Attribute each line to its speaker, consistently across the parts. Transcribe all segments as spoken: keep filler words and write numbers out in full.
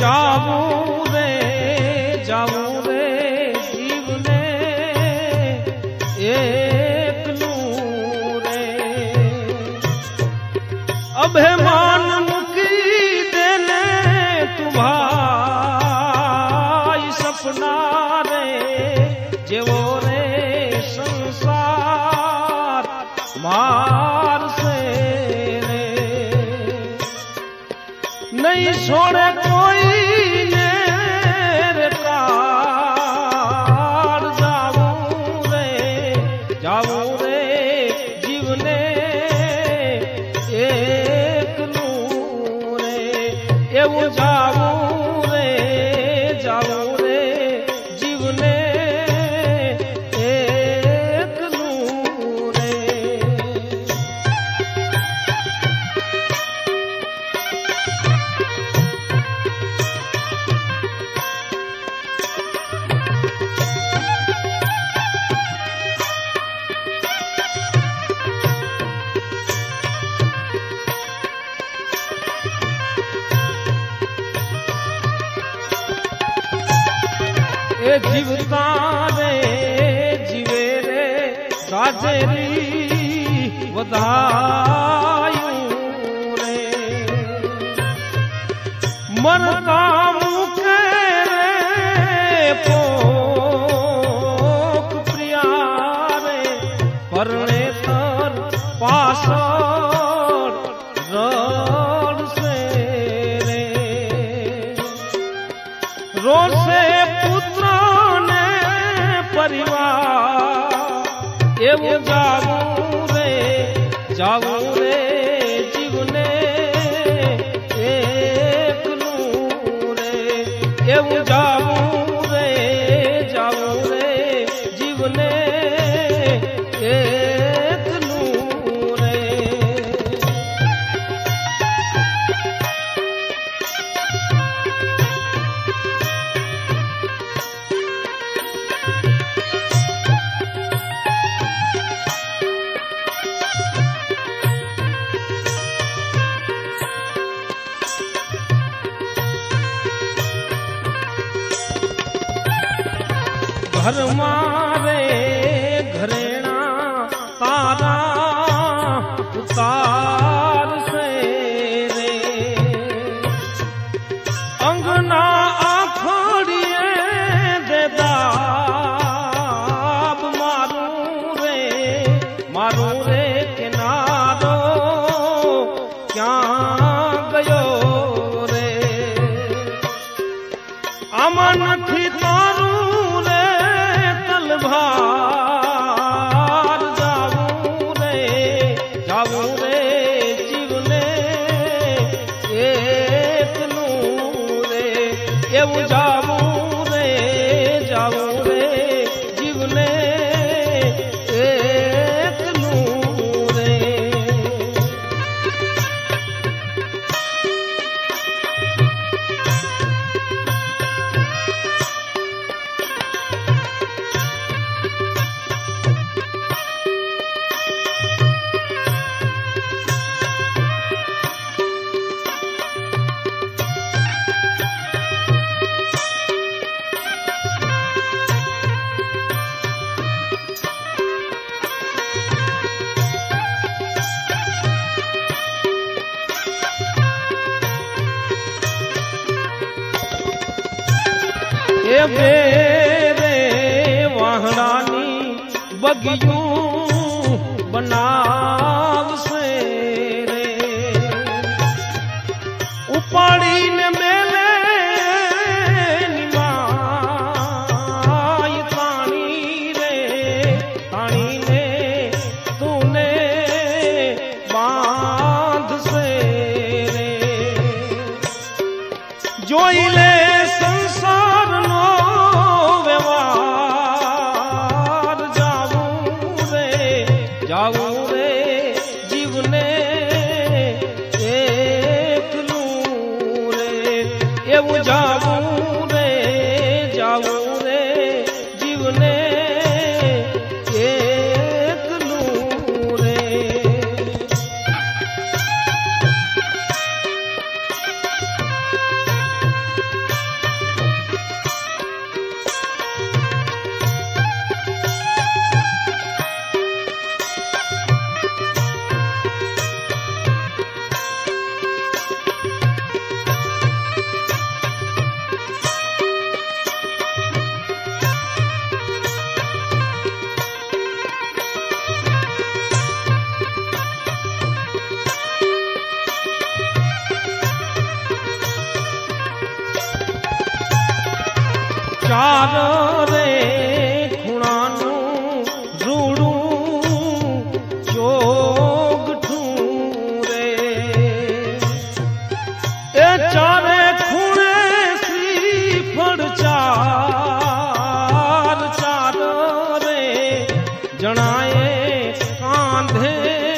Speaker 1: जाऊं रे जाऊं रे जीवने एक नूरे अभिमान मुकी देने तुम्हारी सपना रे जेवो रे संसार मार से रे नहीं छोड़े कोई ने रे तार जाऊं रे जाऊं रे जीवने एक नूरे एवं जाऊं रे जाऊं रे जीवने एक नूरे ए जीवता रे जीवे रे गाजेरी वधायूं रे मरता मुखे रे पोक प्रिया रे परणे तर पासर रड़ से रे रोज से परिवार एवं जाऊं रे जाऊं रे जीवने एक नूरे एवं जाऊं रे जाऊं रे जीवने एक नूरे घर मारे घरेणा तारा उतार से रे अंगना आखड़िए दे दाब मारूं रे मारूं रे किनारो क्या गयो रे अमन थी तारू भार जाऊं रे जाऊं रे जीवने एक नूरे एवं जाऊं रे जाऊं रे जीवने एक नूरे ए मेरे वाहनानी बगियूं बनाव से रे उपाड़ी ने मेले निमाई तानी रे तानी ने तूने बांध से रे जोई ले संसार नो व्यवहार जाऊं रे जाऊं रे जीवने एक नूरे एवं जाऊं रे जाऊं रे जीवने एक नूरे चार रे खुणानु रूड़ू जोग ठूरे ए चारे खूणे श्रीफल चार चार रे जणाए कांधे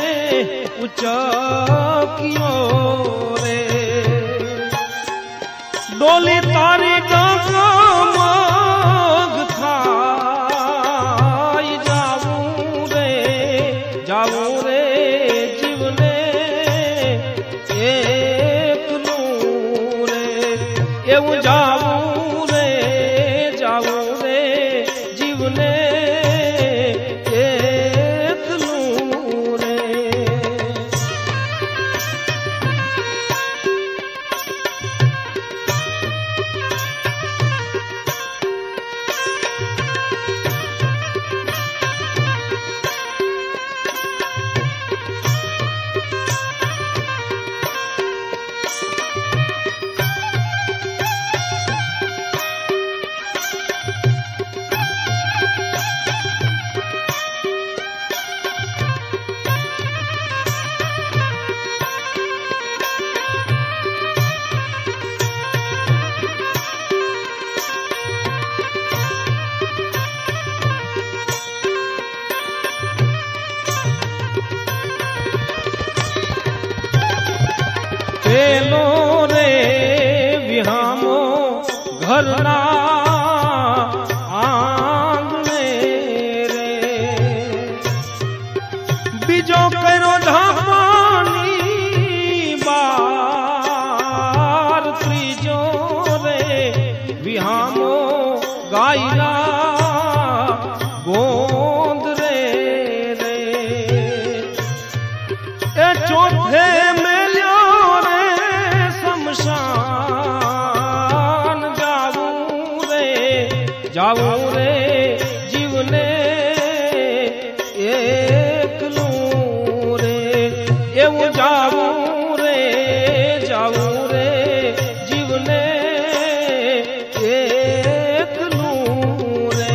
Speaker 1: उचकियो रे डोली तारी गगमग थाई जाऊं रे जाऊं रे जीवने एकलू रे एवं जाऊं रे जाऊं रे जीवने एकलू रे पेलो रे विहामो घरना आंगणे रे बीजो करो ढापानी बार त्रीजो रे विहामो गायला गोंद रे रे ए चौथे मेलियो शमशान जाऊं रे जाऊं रे जीवने एकलू रे एवं जाऊं रे जाऊं रे जीवने एकलू रे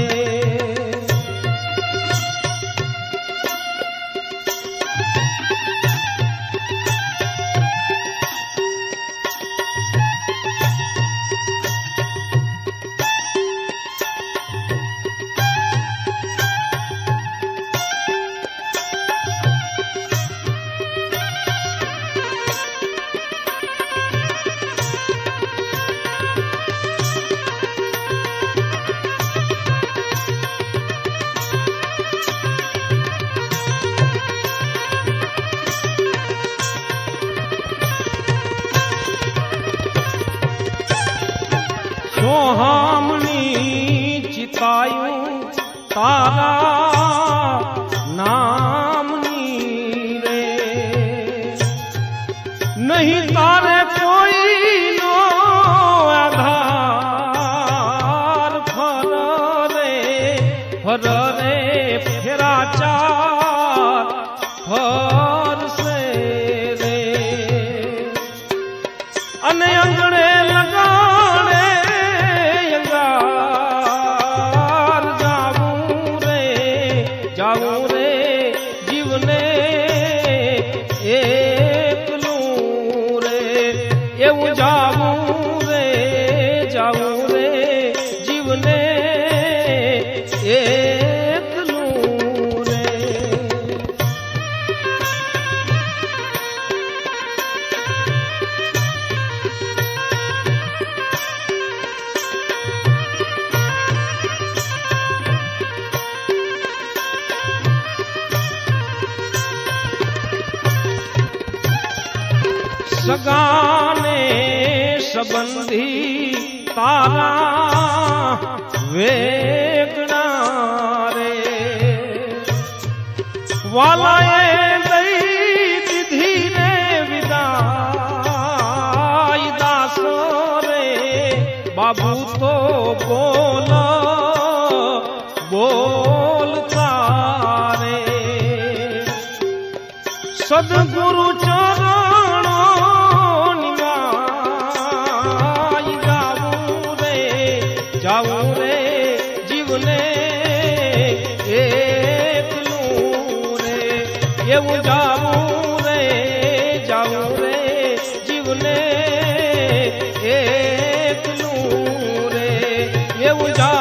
Speaker 1: सोहामणी चितायूं तारा नामनी रे नहीं तारे कोई नो आधार फर रे फर रे फेरा चार फर से रे अने अंगणे लगाने जाऊं रे जीवने एकलू रे एवं जाऊं रे जाऊं रे जीवने एकलू रे सगाने संबंधी तारा वेगना रे वालाए दई दीधी रे विदाई दासो रे बाबू तो बोल बोलता रे सदगुरु चरणों निमाई जाऊं रे जाऊं रे જીવને એકલું રે એવું જાવું રે જાવું રે જીવને એકલું રે એવું જા